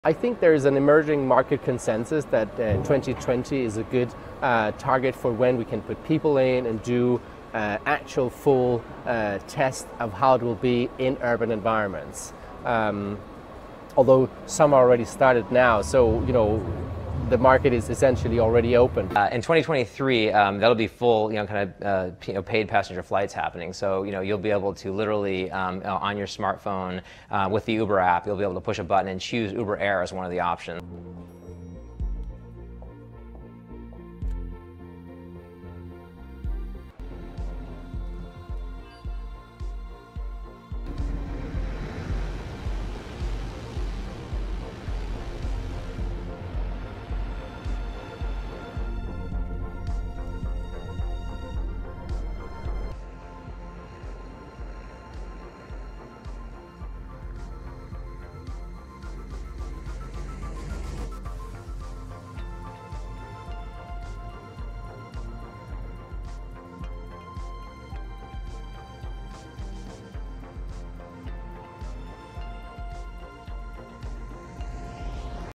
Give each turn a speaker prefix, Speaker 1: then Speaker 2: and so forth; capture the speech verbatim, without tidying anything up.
Speaker 1: I think there is an emerging market consensus that uh, twenty twenty is a good uh, target for when we can put people in and do uh, actual full uh, test of how it will be in urban environments. Um, although some are already started now, so you know the market is essentially already open.
Speaker 2: Uh, in twenty twenty-three, um, that'll be full, you know, kind of uh, you know, paid passenger flights happening. So you know you'll be able to literally um, on your smartphone uh, with the Uber app, you'll be able to push a button and choose Uber Air as one of the options.